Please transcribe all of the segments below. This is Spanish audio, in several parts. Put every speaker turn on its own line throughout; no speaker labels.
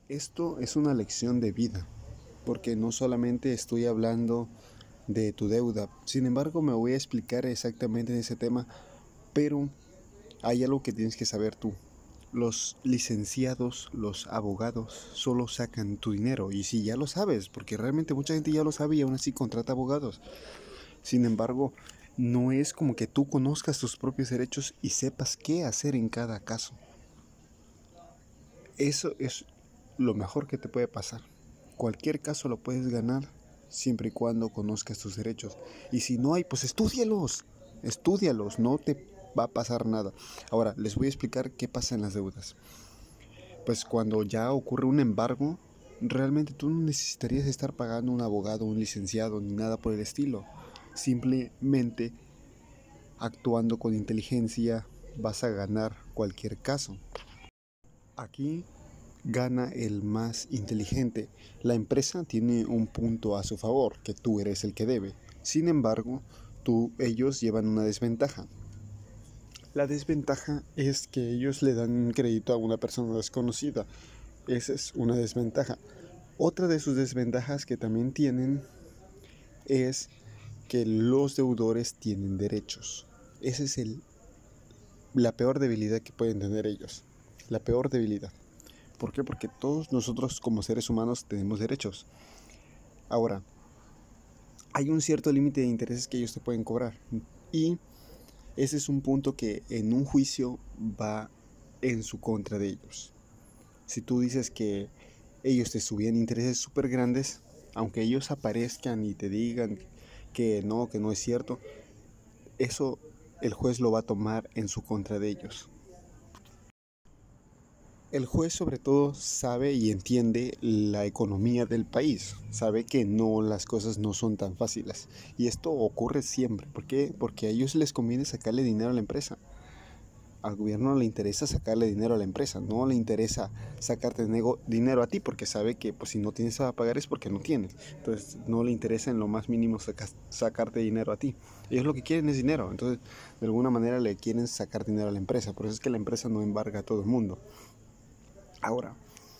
Esto es una lección de vida, porque no solamente estoy hablando de tu deuda, sin embargo me voy a explicar exactamente en ese tema, pero hay algo que tienes que saber tú. Los licenciados, los abogados, solo sacan tu dinero, y si ya lo sabes, porque realmente mucha gente ya lo sabe y aún así contrata abogados. Sin embargo, no es como que tú conozcas tus propios derechos y sepas qué hacer en cada caso. Eso es lo mejor que te puede pasar. Cualquier caso lo puedes ganar siempre y cuando conozcas tus derechos. Y si no hay, pues estúdialos, no te va a pasar nada. Ahora, les voy a explicar qué pasa en las deudas. Pues cuando ya ocurre un embargo, realmente tú no necesitarías estar pagando un abogado, un licenciado, ni nada por el estilo. Simplemente actuando con inteligencia vas a ganar cualquier caso. Aquí gana el más inteligente. La empresa tiene un punto a su favor, que tú eres el que debe. Sin embargo, ellos llevan una desventaja. La desventaja es que ellos le dan un crédito a una persona desconocida. Esa es una desventaja. Otra de sus desventajas que también tienen es que los deudores tienen derechos. Esa es la peor debilidad que pueden tener ellos. La peor debilidad. ¿Por qué? Porque todos nosotros como seres humanos tenemos derechos. Ahora, hay un cierto límite de intereses que ellos te pueden cobrar. Y ese es un punto que en un juicio va en su contra de ellos. Si tú dices que ellos te subían intereses súper grandes, aunque ellos aparezcan y te digan que no es cierto, eso el juez lo va a tomar en su contra de ellos. El juez sobre todo sabe y entiende la economía del país, sabe que las cosas no son tan fáciles. Y esto ocurre siempre. ¿Por qué? Porque a ellos les conviene sacarle dinero a la empresa. Al gobierno no le interesa sacarle dinero a la empresa, no le interesa sacarte dinero a ti, porque sabe que pues, si no tienes a pagar es porque no tienes. Entonces no le interesa en lo más mínimo sacarte dinero a ti. Ellos lo que quieren es dinero, entonces de alguna manera le quieren sacar dinero a la empresa. Por eso es que la empresa no embarga a todo el mundo. Ahora,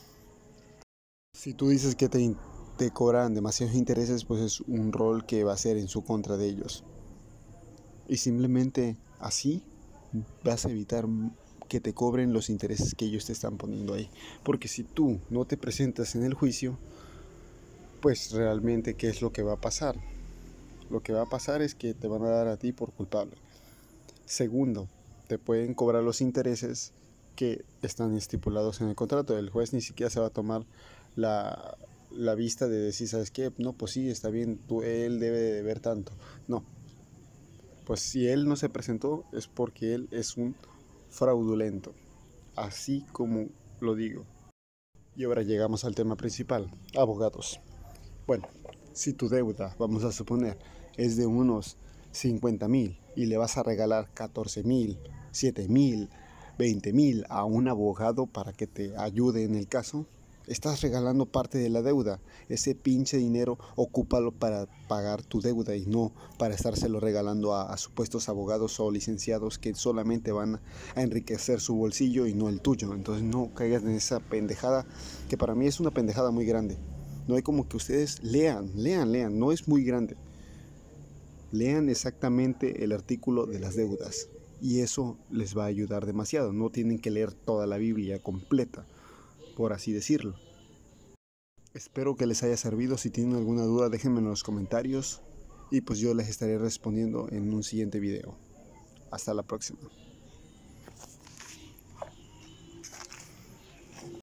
si tú dices que te cobran demasiados intereses, pues es un rol que va a ser en su contra de ellos. Y simplemente así vas a evitar que te cobren los intereses que ellos te están poniendo ahí. Porque si tú no te presentas en el juicio, pues realmente ¿qué es lo que va a pasar? Lo que va a pasar es que te van a dar a ti por culpable. Segundo, te pueden cobrar los intereses que están estipulados en el contrato. El juez ni siquiera se va a tomar la vista de decir, ¿sabes qué? No, pues sí, está bien, él debe de deber tanto. No, pues si él no se presentó es porque él es un fraudulento, así como lo digo. Y ahora llegamos al tema principal, abogados. Bueno, si tu deuda, vamos a suponer, es de unos 50,000 y le vas a regalar 14,000, 7,000, 20,000 a un abogado para que te ayude en el caso, estás regalando parte de la deuda. Ese pinche dinero ocúpalo para pagar tu deuda y no para estárselo regalando a supuestos abogados o licenciados que solamente van a enriquecer su bolsillo y no el tuyo. Entonces no caigas en esa pendejada, que para mí es una pendejada muy grande. No hay como que ustedes lean, no es muy grande. Lean exactamente el artículo de las deudas y eso les va a ayudar demasiado. No tienen que leer toda la Biblia completa, por así decirlo. Espero que les haya servido. Si tienen alguna duda, déjenme en los comentarios y pues yo les estaré respondiendo en un siguiente video. Hasta la próxima.